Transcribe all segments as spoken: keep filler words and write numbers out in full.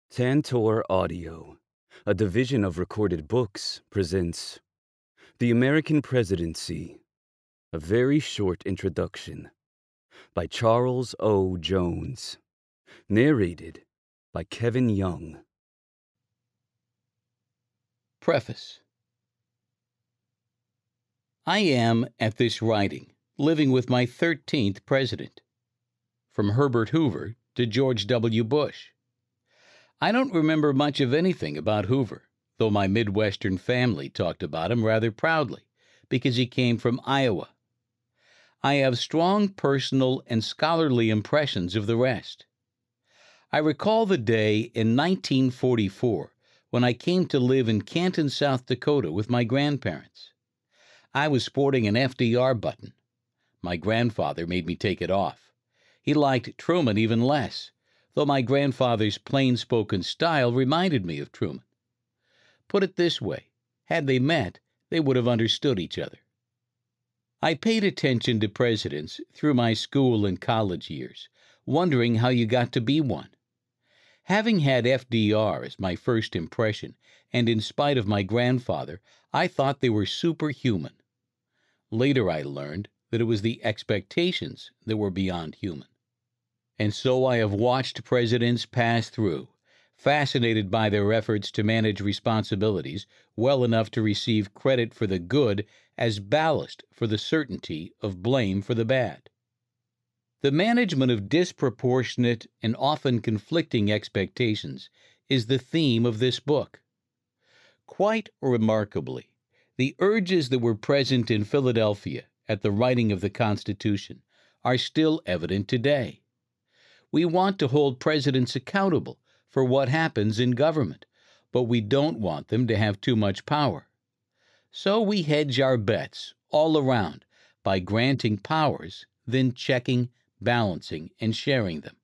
Tantor Audio, a division of Recorded Books, presents The American Presidency, a very short introduction, by Charles O. Jones, narrated by Kevin Young. Preface. I am, at this writing, living with my thirteenth president, from Herbert Hoover to George W. Bush. I don't remember much of anything about Hoover, though my Midwestern family talked about him rather proudly, because he came from Iowa. I have strong personal and scholarly impressions of the rest. I recall the day in nineteen forty-four when I came to live in Canton, South Dakota with my grandparents. I was sporting an F D R button. My grandfather made me take it off. He liked Truman even less, though my grandfather's plain-spoken style reminded me of Truman. Put it this way, had they met, they would have understood each other. I paid attention to presidents through my school and college years, wondering how you got to be one. Having had F D R as my first impression, and in spite of my grandfather, I thought they were superhuman. Later I learned that it was the expectations that were beyond human. And so I have watched presidents pass through, fascinated by their efforts to manage responsibilities well enough to receive credit for the good as ballast for the certainty of blame for the bad. The management of disproportionate and often conflicting expectations is the theme of this book. Quite remarkably, the urges that were present in Philadelphia at the writing of the Constitution are still evident today. We want to hold presidents accountable for what happens in government, but we don't want them to have too much power. So we hedge our bets all around by granting powers, then checking, balancing, and sharing them.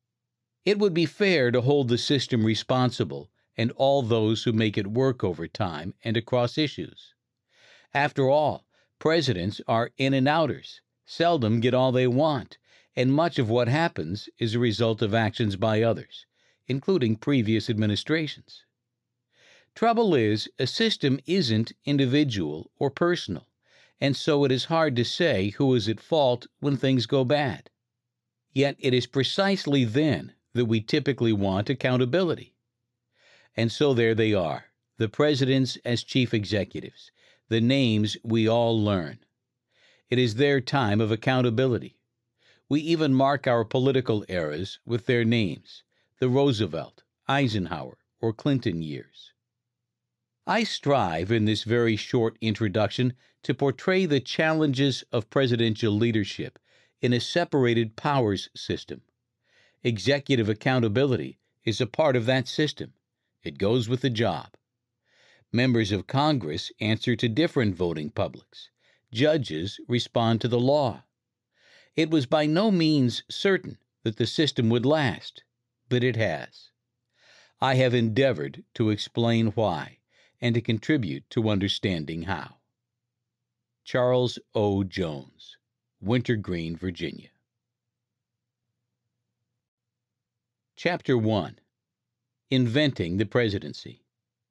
It would be fair to hold the system responsible and all those who make it work over time and across issues. After all, presidents are in and outers, seldom get all they want, and much of what happens is a result of actions by others, including previous administrations. Trouble is, a system isn't individual or personal, and so it is hard to say who is at fault when things go bad. Yet it is precisely then that we typically want accountability. And so there they are, the presidents as chief executives, the names we all learn. It is their time of accountability. We even mark our political eras with their names, the Roosevelt, Eisenhower, or Clinton years. I strive in this very short introduction to portray the challenges of presidential leadership in a separated powers system. Executive accountability is a part of that system. It goes with the job. Members of Congress answer to different voting publics. Judges respond to the law. It was by no means certain that the system would last, but it has. I have endeavored to explain why and to contribute to understanding how. Charles O. Jones, Wintergreen, Virginia. Chapter one. Inventing the Presidency.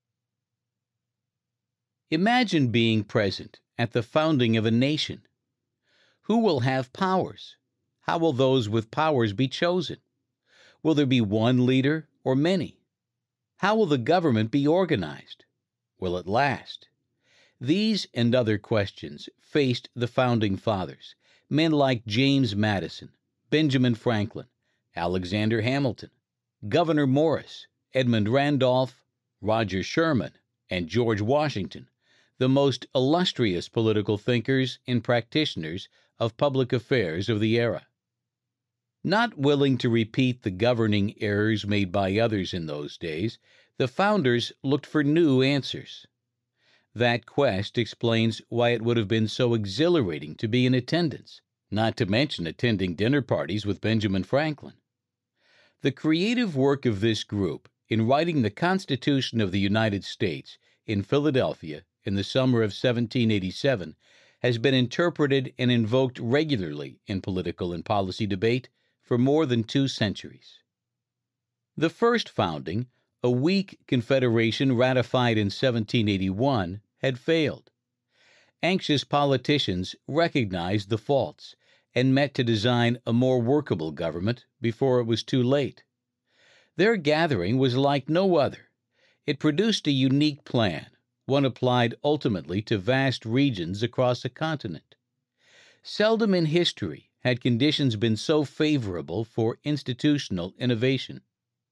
Imagine being present at the founding of a nation. Who will have powers? How will those with powers be chosen? Will there be one leader or many? How will the government be organized? Will it last? These and other questions faced the Founding Fathers, men like James Madison, Benjamin Franklin, Alexander Hamilton, Gouverneur Morris, Edmund Randolph, Roger Sherman, and George Washington, the most illustrious political thinkers and practitioners of public affairs of the era. Not willing to repeat the governing errors made by others in those days, the founders looked for new answers. That quest explains why it would have been so exhilarating to be in attendance, not to mention attending dinner parties with Benjamin Franklin. The creative work of this group in writing the Constitution of the United States in Philadelphia in the summer of seventeen eighty-seven has been interpreted and invoked regularly in political and policy debate for more than two centuries. The first founding a weak confederation ratified in seventeen eighty-one had failed. Anxious politicians recognized the faults and met to design a more workable government before it was too late. Their gathering was like no other. It produced a unique plan, one applied ultimately to vast regions across a continent. Seldom in history had conditions been so favorable for institutional innovation.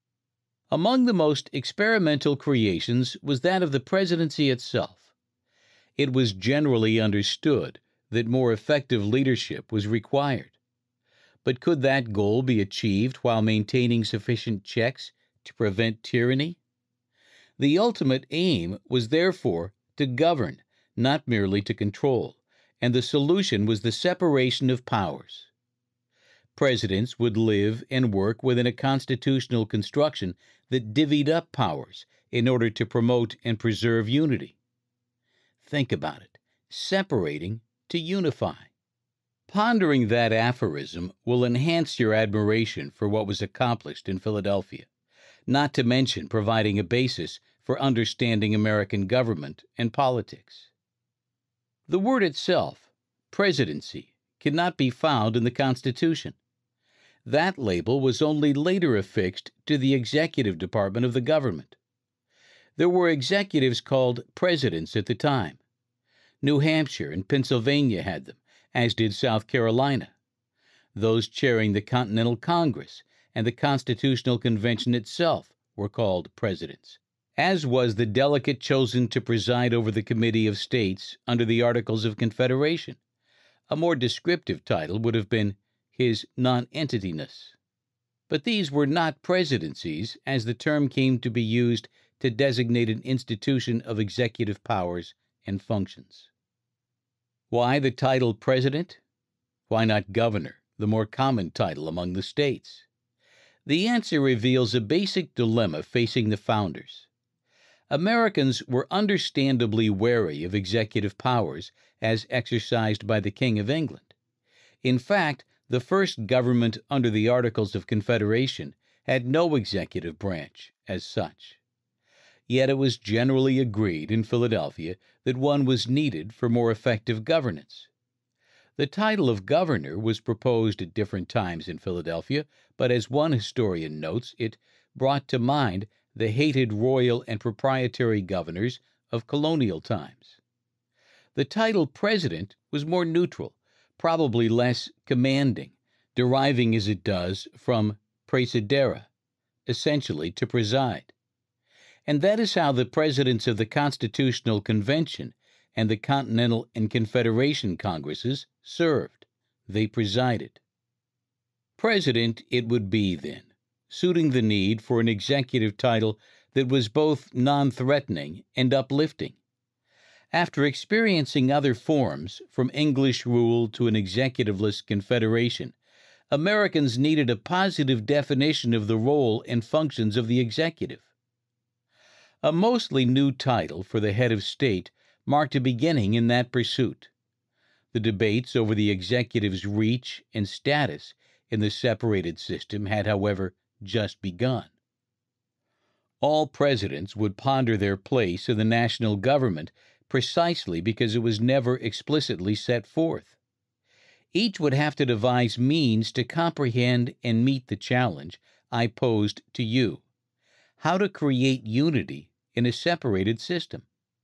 Among the most experimental creations was that of the presidency itself. It was generally understood that more effective leadership was required. But could that goal be achieved while maintaining sufficient checks to prevent tyranny? The ultimate aim was therefore to govern, not merely to control, and the solution was the separation of powers. Presidents would live and work within a constitutional construction that divvied up powers in order to promote and preserve unity. Think about it, separating to unify. Pondering that aphorism will enhance your admiration for what was accomplished in Philadelphia, not to mention providing a basis for understanding American government and politics. The word itself, presidency, cannot be found in the Constitution. That label was only later affixed to the executive department of the government. There were executives called presidents at the time. New Hampshire and Pennsylvania had them, as did South Carolina. Those chairing the Continental Congress and the Constitutional Convention itself were called presidents, as was the delegate chosen to preside over the Committee of States under the Articles of Confederation. A more descriptive title would have been his nonentityness. But these were not presidencies, as the term came to be used to designate an institution of executive powers and functions. Why the title president? Why not governor, the more common title among the states? The answer reveals a basic dilemma facing the founders. Americans were understandably wary of executive powers as exercised by the King of England. In fact, the first government under the Articles of Confederation had no executive branch as such. Yet it was generally agreed in Philadelphia that one was needed for more effective governance. The title of governor was proposed at different times in Philadelphia, but as one historian notes, it brought to mind the hated royal and proprietary governors of colonial times. The title president was more neutral, probably less commanding, deriving as it does from praesidere, essentially to preside. And that is how the presidents of the Constitutional Convention and the Continental and Confederation Congresses served. They presided. President it would be then, suiting the need for an executive title that was both non-threatening and uplifting. After experiencing other forms, from English rule to an executiveless confederation, Americans needed a positive definition of the role and functions of the executive. A mostly new title for the head of state marked a beginning in that pursuit. The debates over the executive's reach and status in the separated system had, however, just begun. All presidents would ponder their place in the national government precisely because it was never explicitly set forth. Each would have to devise means to comprehend and meet the challenge I posed to you: how to create unity in a separated system.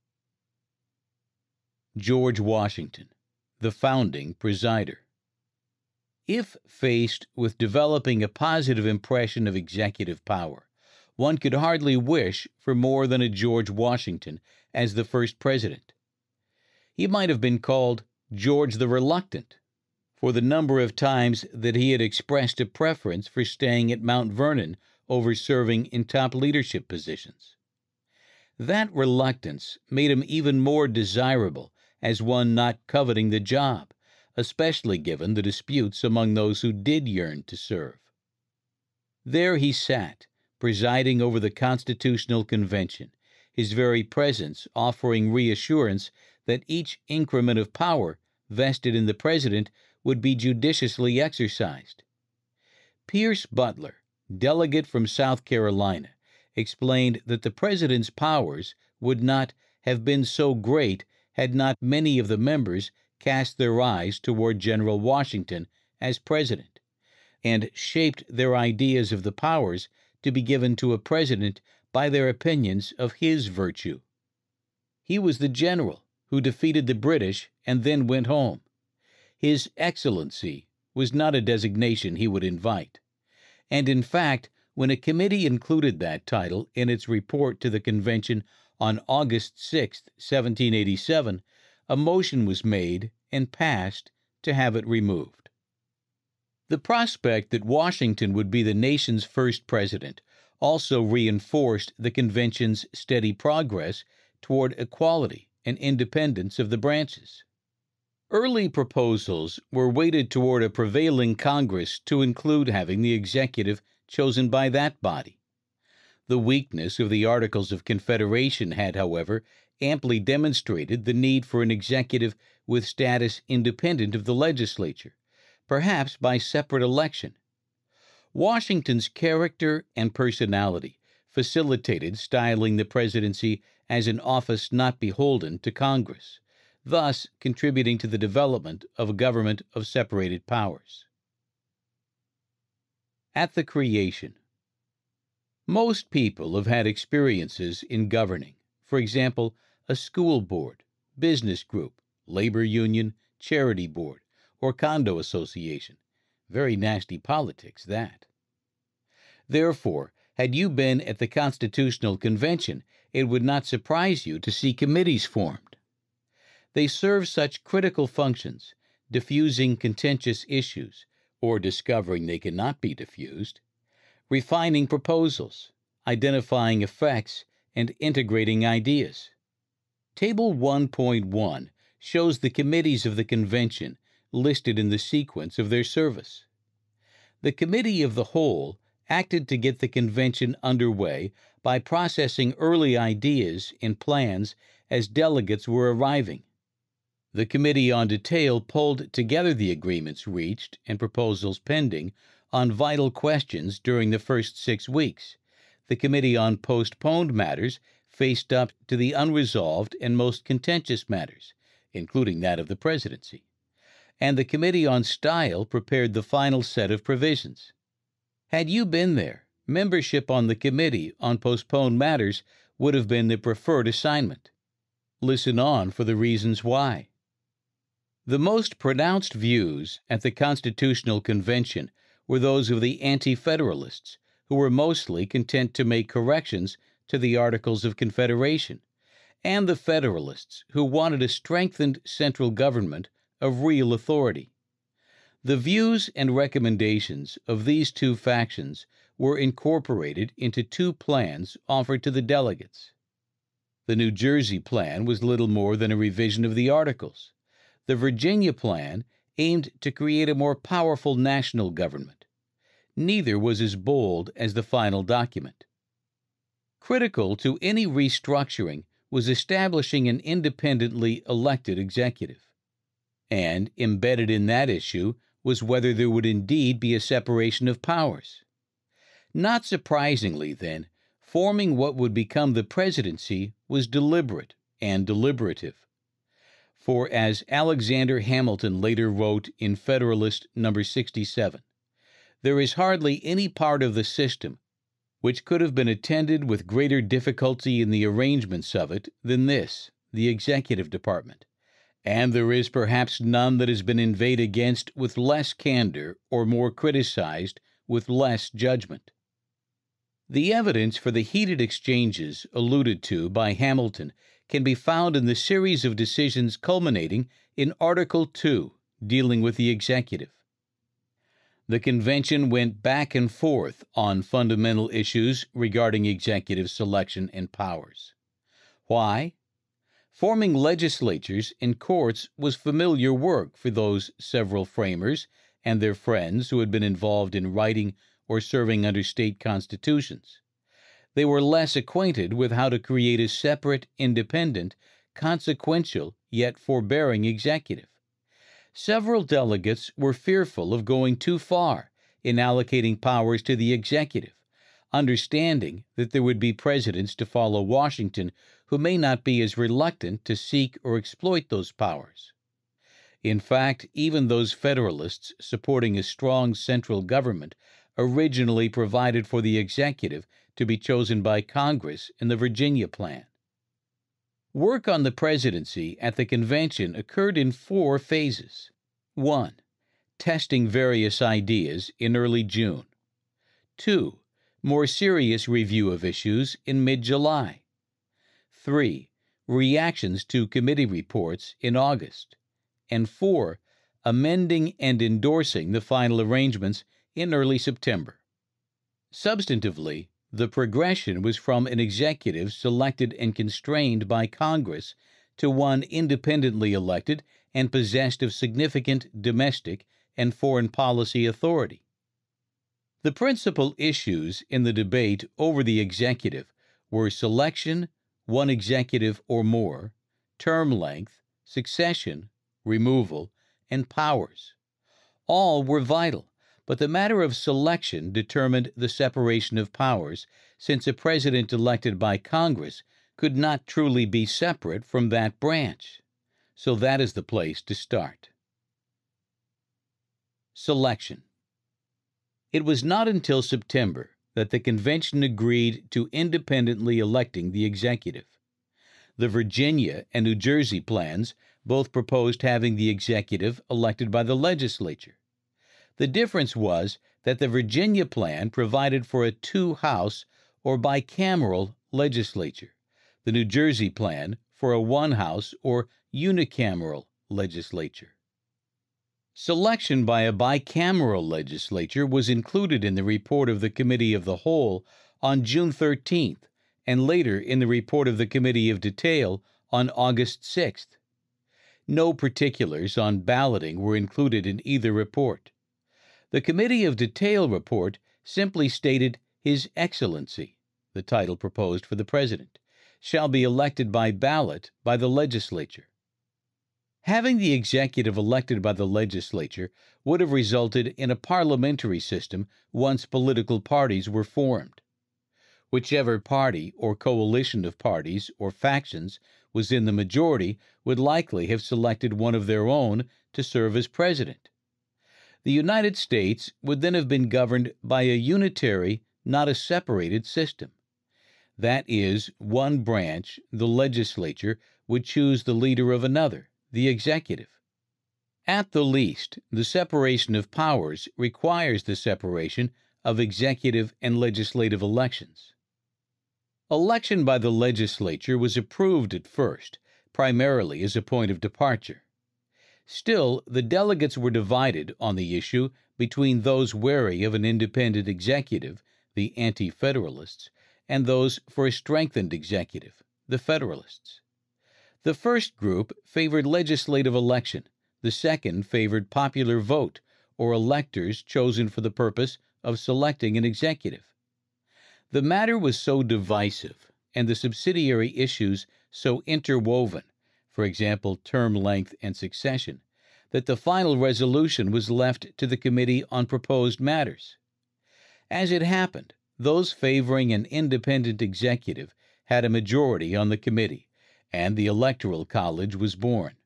George Washington, the founding presider. If faced with developing a positive impression of executive power, one could hardly wish for more than a George Washington as the first president. He might have been called George the Reluctant, for the number of times that he had expressed a preference for staying at Mount Vernon over serving in top leadership positions. That reluctance made him even more desirable as one not coveting the job, especially given the disputes among those who did yearn to serve. There he sat, presiding over the Constitutional Convention, his very presence offering reassurance that each increment of power vested in the president would be judiciously exercised. Pierce Butler, delegate from South Carolina, explained that the president's powers would not have been so great had not many of the members cast their eyes toward General Washington as president, and shaped their ideas of the powers to be given to a president by their opinions of his virtue. He was the general who defeated the British and then went home. His Excellency was not a designation he would invite, and in fact, when a committee included that title in its report to the convention on August sixth, seventeen eighty-seven, a motion was made and passed to have it removed. The prospect that Washington would be the nation's first president also reinforced the convention's steady progress toward equality and independence of the branches. Early proposals were weighted toward a prevailing Congress to include having the executive chosen by that body. The weakness of the Articles of Confederation had, however, amply demonstrated the need for an executive with status independent of the legislature, perhaps by separate election. Washington's character and personality facilitated styling the presidency as an office not beholden to Congress, thus contributing to the development of a government of separated powers. At the creation. Most people have had experiences in governing, for example, a school board, business group, labor union, charity board, or condo association. Very nasty politics, that. Therefore, had you been at the Constitutional Convention, it would not surprise you to see committees formed. They serve such critical functions, diffusing contentious issues, or discovering they cannot be diffused, refining proposals, identifying effects, and integrating ideas. Table one point one shows the committees of the convention listed in the sequence of their service. The Committee of the Whole acted to get the convention underway by processing early ideas and plans as delegates were arriving. The Committee on Detail pulled together the agreements reached and proposals pending on vital questions during the first six weeks. The Committee on Postponed Matters faced up to the unresolved and most contentious matters, including that of the presidency. And the Committee on Style prepared the final set of provisions. Had you been there, membership on the Committee on Postponed Matters would have been the preferred assignment. Listen on for the reasons why. The most pronounced views at the Constitutional Convention were those of the Anti-Federalists, who were mostly content to make corrections to the Articles of Confederation, and the Federalists, who wanted a strengthened central government of real authority. The views and recommendations of these two factions were incorporated into two plans offered to the delegates. The New Jersey plan was little more than a revision of the Articles. The Virginia plan aimed to create a more powerful national government. Neither was as bold as the final document. Critical to any restructuring was establishing an independently elected executive. And embedded in that issue was whether there would indeed be a separation of powers. Not surprisingly, then, forming what would become the presidency was deliberate and deliberative. For as Alexander Hamilton later wrote in Federalist number sixty-seven, there is hardly any part of the system which could have been attended with greater difficulty in the arrangements of it than this, the executive department, and there is perhaps none that has been inveighed against with less candor or more criticized with less judgment. The evidence for the heated exchanges alluded to by Hamilton can be found in the series of decisions culminating in Article two, dealing with the executive. The convention went back and forth on fundamental issues regarding executive selection and powers. Why? Forming legislatures and courts was familiar work for those several framers and their friends who had been involved in writing or serving under state constitutions. They were less acquainted with how to create a separate, independent, consequential, yet forbearing executive. Several delegates were fearful of going too far in allocating powers to the executive, understanding that there would be presidents to follow Washington who may not be as reluctant to seek or exploit those powers. In fact, even those Federalists supporting a strong central government originally provided for the executive to be chosen by Congress in the Virginia Plan. Work on the presidency at the convention occurred in four phases. One, testing various ideas in early June. Two, more serious review of issues in mid-July. Three, reactions to committee reports in August. And four, amending and endorsing the final arrangements in early September. Substantively, the progression was from an executive selected and constrained by Congress to one independently elected and possessed of significant domestic and foreign policy authority. The principal issues in the debate over the executive were selection, one executive or more, term length, succession, removal, and powers. All were vital, but the matter of selection determined the separation of powers, since a president elected by Congress could not truly be separate from that branch. So that is the place to start. Selection. It was not until September that the convention agreed to independently electing the executive. The Virginia and New Jersey plans both proposed having the executive elected by the legislature. The difference was that the Virginia plan provided for a two-house or bicameral legislature, the New Jersey plan for a one-house or unicameral legislature. Selection by a bicameral legislature was included in the report of the Committee of the Whole on June thirteenth and later in the report of the Committee of Detail on August sixth. No particulars on balloting were included in either report. The Committee of Detail report simply stated His Excellency, the title proposed for the President, shall be elected by ballot by the legislature. Having the executive elected by the legislature would have resulted in a parliamentary system once political parties were formed. Whichever party or coalition of parties or factions was in the majority would likely have selected one of their own to serve as president. The United States would then have been governed by a unitary, not a separated system. That is, one branch, the legislature, would choose the leader of another, the executive. At the least, the separation of powers requires the separation of executive and legislative elections. Election by the legislature was approved at first, primarily as a point of departure. Still, the delegates were divided on the issue between those wary of an independent executive, the Anti-Federalists, and those for a strengthened executive, the Federalists. The first group favored legislative election, the second favored popular vote, or electors chosen for the purpose of selecting an executive. The matter was so divisive, and the subsidiary issues so interwoven, for example, term length and succession, that the final resolution was left to the Committee on Proposed Matters. As it happened, those favoring an independent executive had a majority on the committee, and the Electoral College was born.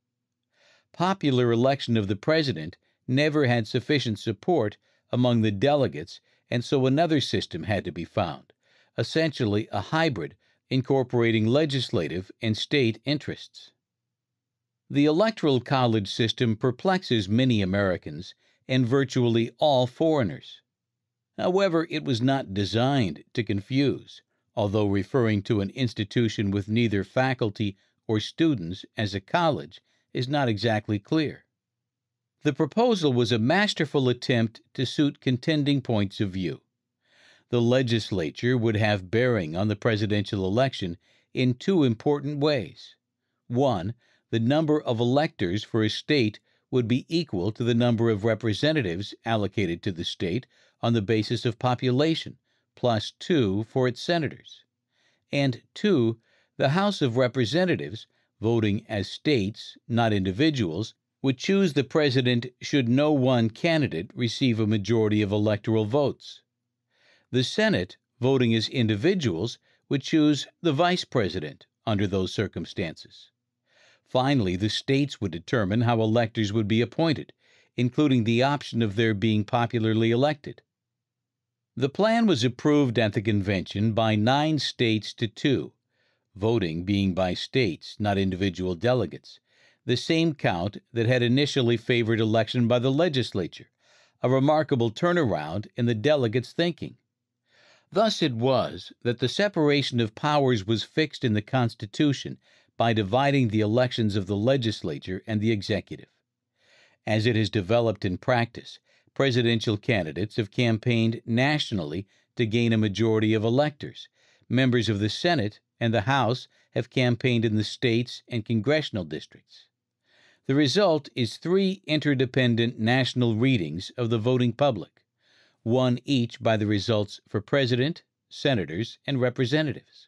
Popular election of the president never had sufficient support among the delegates, and so another system had to be found, essentially a hybrid incorporating legislative and state interests. The Electoral College system perplexes many Americans and virtually all foreigners. However, it was not designed to confuse, although referring to an institution with neither faculty or students as a college is not exactly clear. The proposal was a masterful attempt to suit contending points of view. The legislature would have bearing on the presidential election in two important ways. One, the number of electors for a state would be equal to the number of representatives allocated to the state on the basis of population, plus two for its senators. And two, the House of Representatives, voting as states, not individuals, would choose the president should no one candidate receive a majority of electoral votes. The Senate, voting as individuals, would choose the vice president under those circumstances. Finally, the states would determine how electors would be appointed, including the option of their being popularly elected. The plan was approved at the convention by nine states to two, voting being by states, not individual delegates, the same count that had initially favored election by the legislature, a remarkable turnaround in the delegates' thinking. Thus it was that the separation of powers was fixed in the Constitution by dividing the elections of the legislature and the executive. As it has developed in practice, presidential candidates have campaigned nationally to gain a majority of electors. Members of the Senate and the House have campaigned in the states and congressional districts. The result is three interdependent national readings of the voting public, one each by the results for president, senators, and representatives.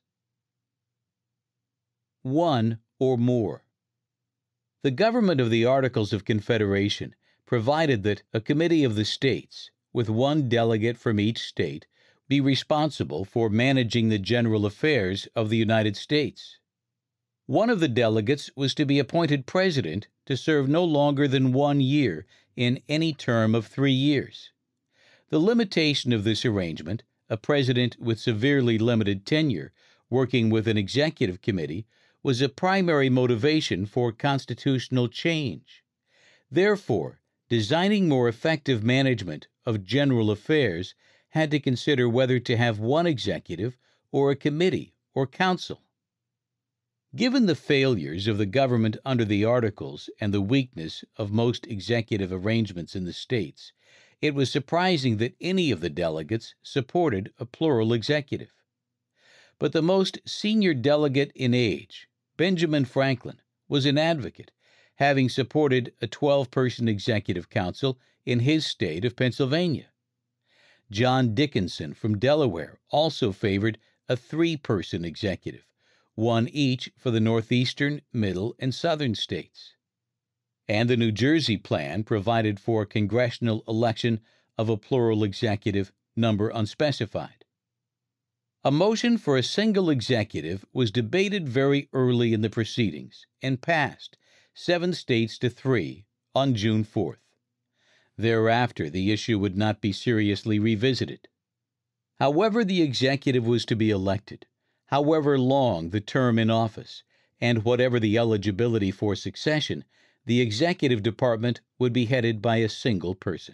One or more. The government of the Articles of Confederation provided that a committee of the states, with one delegate from each state, be responsible for managing the general affairs of the United States. One of the delegates was to be appointed president to serve no longer than one year in any term of three years. The limitation of this arrangement, a president with severely limited tenure working with an executive committee, was a primary motivation for constitutional change. Therefore, designing more effective management of general affairs had to consider whether to have one executive or a committee or council. Given the failures of the government under the Articles and the weakness of most executive arrangements in the states, it was surprising that any of the delegates supported a plural executive. But the most senior delegate in age, Benjamin Franklin, was an advocate, having supported a twelve-person executive council in his state of Pennsylvania. John Dickinson from Delaware also favored a three-person executive, one each for the northeastern, middle, and southern states. And the New Jersey plan provided for congressional election of a plural executive, number unspecified. A motion for a single executive was debated very early in the proceedings and passed, seven states to three, on June fourth. Thereafter, the issue would not be seriously revisited. However the executive was to be elected, however long the term in office, and whatever the eligibility for succession, the executive department would be headed by a single person.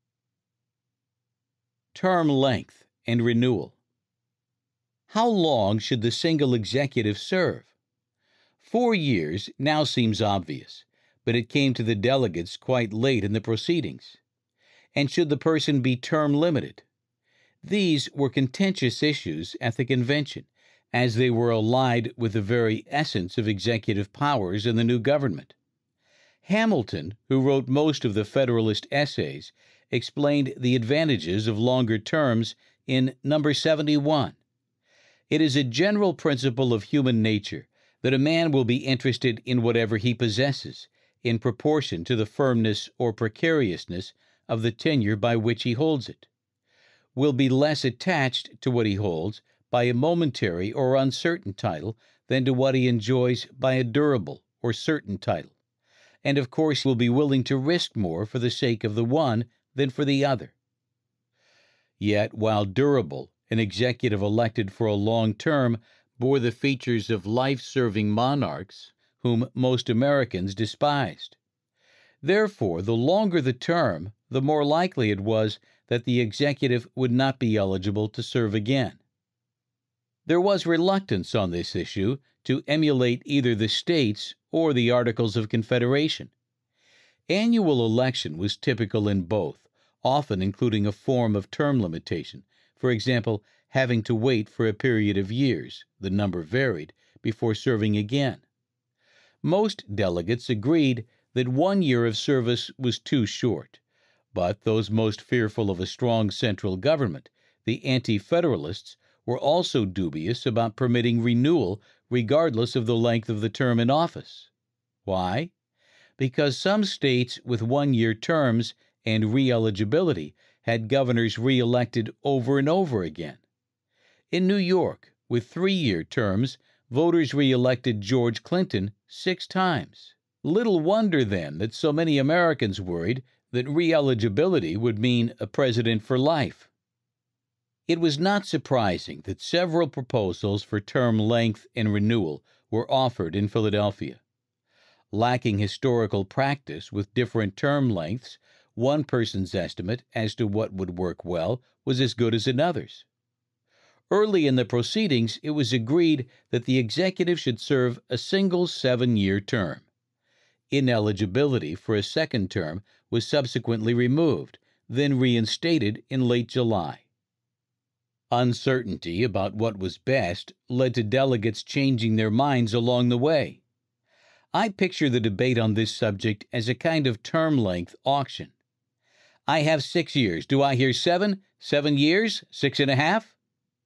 Term length and renewal. How long should the single executive serve? Four years now seems obvious, but it came to the delegates quite late in the proceedings. And should the person be term limited? These were contentious issues at the convention, as they were allied with the very essence of executive powers in the new government. Hamilton, who wrote most of the Federalist essays, explained the advantages of longer terms in number seventy-one. It is a general principle of human nature that a man will be interested in whatever he possesses, in proportion to the firmness or precariousness of the tenure by which he holds it, will be less attached to what he holds by a momentary or uncertain title than to what he enjoys by a durable or certain title, and of course will be willing to risk more for the sake of the one than for the other. Yet, while durable, an executive elected for a long term bore the features of life-serving monarchs whom most Americans despised. Therefore, the longer the term, the more likely it was that the executive would not be eligible to serve again. There was reluctance on this issue to emulate either the states or the Articles of Confederation. Annual election was typical in both, often including a form of term limitation, for example, having to wait for a period of years, the number varied, before serving again. Most delegates agreed that one year of service was too short, but those most fearful of a strong central government, the anti-federalists, were also dubious about permitting renewal regardless of the length of the term in office. Why? Because some states with one-year terms and re-eligibility had governors re-elected over and over again. In New York, with three-year terms, voters re-elected George Clinton six times. Little wonder, then, that so many Americans worried that re-eligibility would mean a president for life. It was not surprising that several proposals for term length and renewal were offered in Philadelphia. Lacking historical practice with different term lengths, one person's estimate as to what would work well was as good as another's. Early in the proceedings, it was agreed that the executive should serve a single seven-year term. Ineligibility for a second term was subsequently removed, then reinstated in late July. Uncertainty about what was best led to delegates changing their minds along the way. I picture the debate on this subject as a kind of term length auction. I have six years. Do I hear seven? Seven years? Six and a half?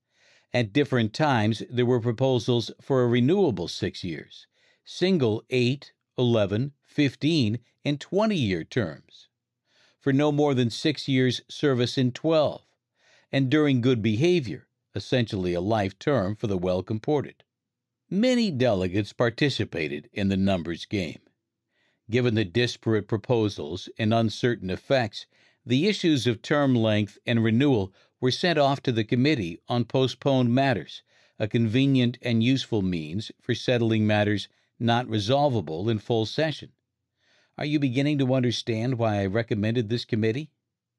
At different times, there were proposals for a renewable six years, single eight, eleven, fifteen, and twenty-year terms, for no more than six years' service in twelve, and during good behavior, essentially a life term for the well-comported. Many delegates participated in the numbers game. Given the disparate proposals and uncertain effects, the issues of term length and renewal were sent off to the Committee on Postponed Matters, a convenient and useful means for settling matters not resolvable in full session. Are you beginning to understand why I recommended this committee?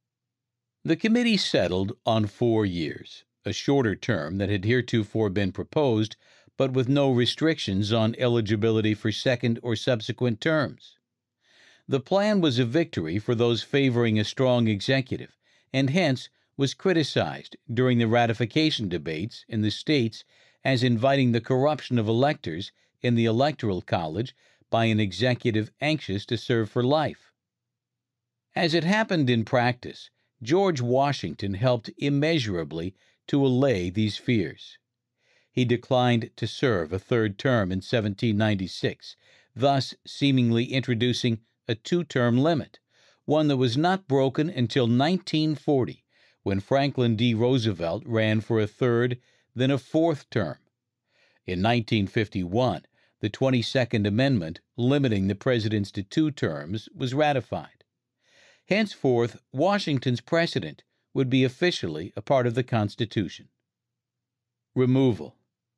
The committee settled on four years, a shorter term that had heretofore been proposed, but with no restrictions on eligibility for second or subsequent terms. The plan was a victory for those favoring a strong executive, and hence was criticized during the ratification debates in the states as inviting the corruption of electors in the Electoral College by an executive anxious to serve for life. As it happened in practice, George Washington helped immeasurably to allay these fears. He declined to serve a third term in seventeen ninety-six, thus seemingly introducing a two-term limit, one that was not broken until nineteen forty, when Franklin D. Roosevelt ran for a third, then a fourth term. In nineteen fifty-one, the twenty-second Amendment, limiting the presidents to two terms, was ratified. Henceforth, Washington's precedent would be officially a part of the Constitution. Removal.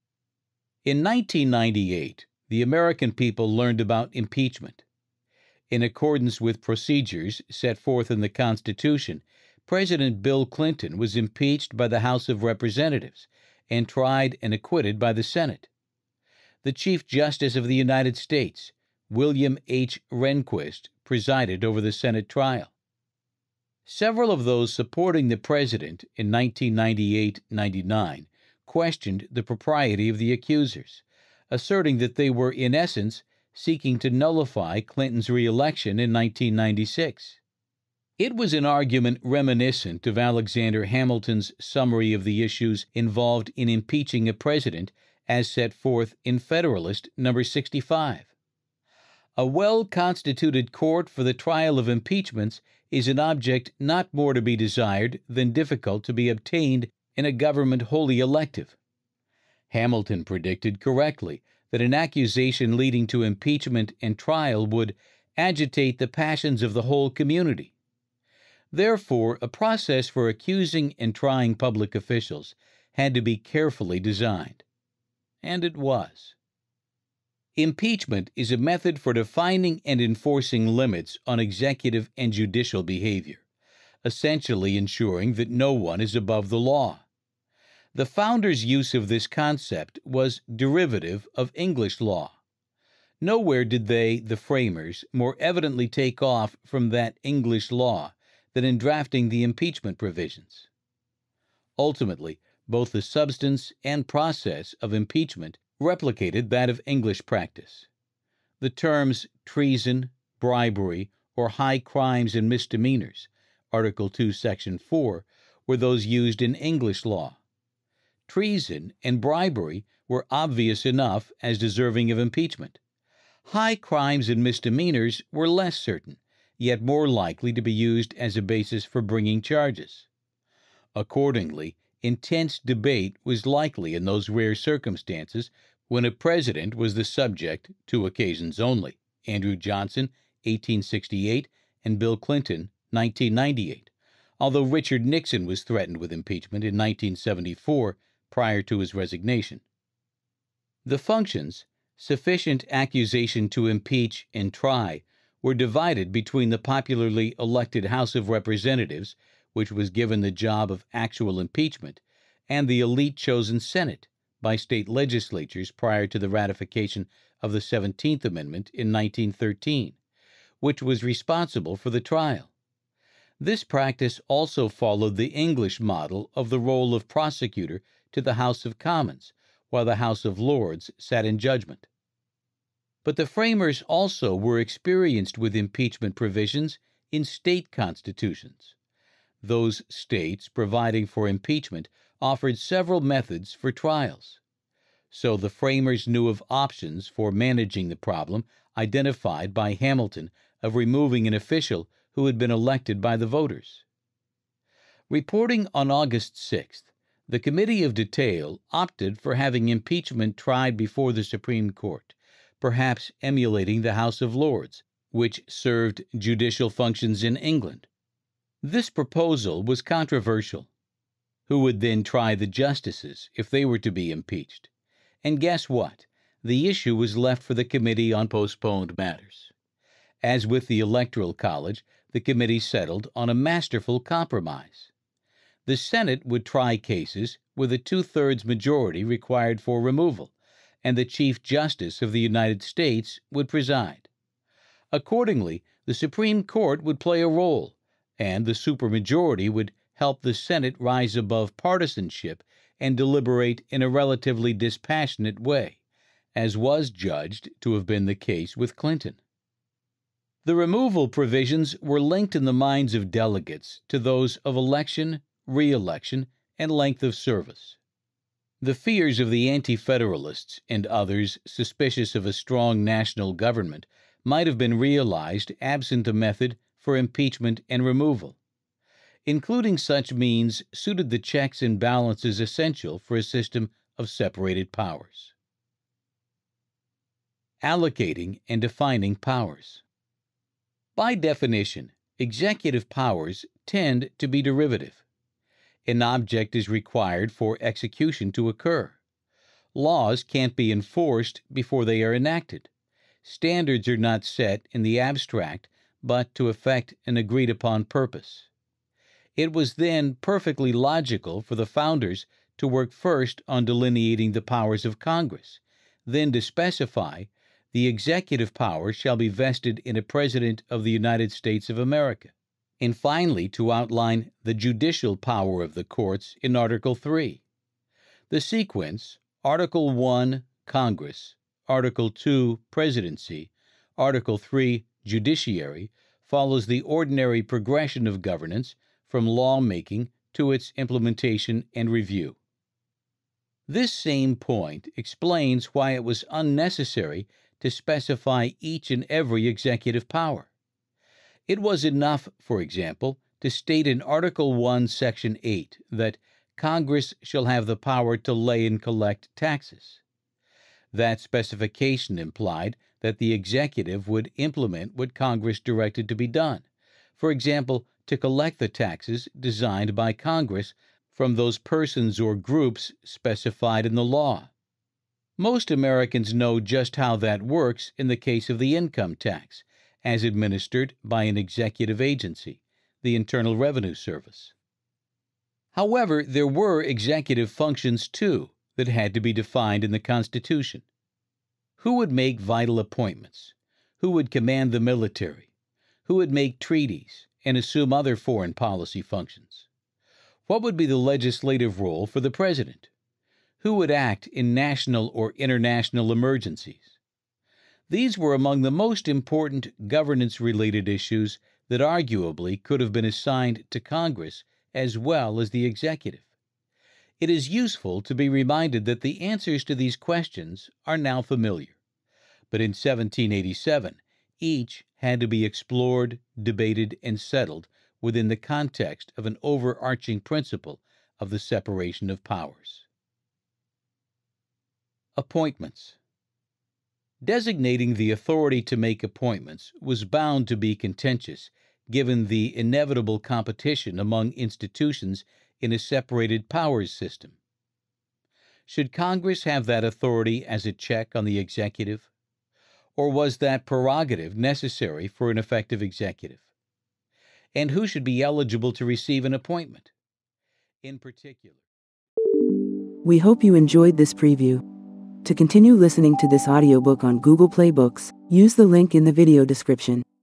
In nineteen ninety-eight, the American people learned about impeachment. In accordance with procedures set forth in the Constitution, President Bill Clinton was impeached by the House of Representatives and tried and acquitted by the Senate. The Chief Justice of the United States, William H. Rehnquist, presided over the Senate trial. Several of those supporting the president in nineteen ninety-eight ninety-nine questioned the propriety of the accusers, asserting that they were, in essence, seeking to nullify Clinton's re-election in nineteen ninety-six. It was an argument reminiscent of Alexander Hamilton's summary of the issues involved in impeaching a president as set forth in Federalist number sixty-five. A well-constituted court for the trial of impeachments is an object not more to be desired than difficult to be obtained in a government wholly elective. Hamilton predicted correctly that an accusation leading to impeachment and trial would agitate the passions of the whole community. Therefore, a process for accusing and trying public officials had to be carefully designed. And it was. Impeachment is a method for defining and enforcing limits on executive and judicial behavior, essentially ensuring that no one is above the law. The founders' use of this concept was derivative of English law. Nowhere did they, the framers, more evidently take off from that English law than in drafting the impeachment provisions. Ultimately, both the substance and process of impeachment replicated that of English practice. The terms treason, bribery, or high crimes and misdemeanors, Article two, Section four, were those used in English law. Treason and bribery were obvious enough as deserving of impeachment. High crimes and misdemeanors were less certain, yet more likely to be used as a basis for bringing charges. Accordingly, intense debate was likely in those rare circumstances when a president was the subject, two occasions only, Andrew Johnson, eighteen sixty-eight, and Bill Clinton, nineteen ninety-eight, although Richard Nixon was threatened with impeachment in nineteen seventy-four prior to his resignation. The functions, sufficient accusation to impeach and try, were divided between the popularly elected House of Representatives, which was given the job of actual impeachment, and the elite-chosen Senate by state legislatures prior to the ratification of the seventeenth Amendment in nineteen thirteen, which was responsible for the trial. This practice also followed the English model of the role of prosecutor to the House of Commons, while the House of Lords sat in judgment. But the framers also were experienced with impeachment provisions in state constitutions. Those states providing for impeachment offered several methods for trials. So the framers knew of options for managing the problem identified by Hamilton of removing an official who had been elected by the voters. Reporting on August sixth, the Committee of Detail opted for having impeachment tried before the Supreme Court, perhaps emulating the House of Lords, which served judicial functions in England. This proposal was controversial. Who would then try the justices if they were to be impeached? And guess what? The issue was left for the Committee on Postponed Matters. As with the Electoral College, the committee settled on a masterful compromise. The Senate would try cases with a two-thirds majority required for removal, and the Chief Justice of the United States would preside. Accordingly, the Supreme Court would play a role, and the supermajority would help the Senate rise above partisanship and deliberate in a relatively dispassionate way, as was judged to have been the case with Clinton. The removal provisions were linked in the minds of delegates to those of election, re-election, and length of service. The fears of the Anti-Federalists and others suspicious of a strong national government might have been realized absent a method for impeachment and removal. Including such means suited the checks and balances essential for a system of separated powers. Allocating and defining powers. By definition, executive powers tend to be derivative. An object is required for execution to occur. Laws can't be enforced before they are enacted. Standards are not set in the abstract, but to effect an agreed-upon purpose. It was then perfectly logical for the founders to work first on delineating the powers of Congress, then to specify the executive power shall be vested in a President of the United States of America, and finally to outline the judicial power of the courts in Article three. The sequence, Article one, Congress, Article two, Presidency, Article three, Judiciary, follows the ordinary progression of governance from lawmaking to its implementation and review. This same point explains why it was unnecessary to specify each and every executive power. It was enough, for example, to state in Article one, Section eight that Congress shall have the power to lay and collect taxes. That specification implied that the executive would implement what Congress directed to be done, for example, to collect the taxes designed by Congress from those persons or groups specified in the law. Most Americans know just how that works in the case of the income tax, as administered by an executive agency, the Internal Revenue Service. However, there were executive functions, too, that had to be defined in the Constitution. Who would make vital appointments? Who would command the military? Who would make treaties and assume other foreign policy functions? What would be the legislative role for the president? Who would act in national or international emergencies? These were among the most important governance-related issues that arguably could have been assigned to Congress as well as the executive. It is useful to be reminded that the answers to these questions are now familiar, but in seventeen eighty-seven, each had to be explored, debated, and settled within the context of an overarching principle of the separation of powers. Appointments. Designating the authority to make appointments was bound to be contentious, given the inevitable competition among institutions in a separated powers system. Should Congress have that authority as a check on the executive? Or was that prerogative necessary for an effective executive? And who should be eligible to receive an appointment? In particular, we hope you enjoyed this preview. To continue listening to this audiobook on Google Play Books, use the link in the video description.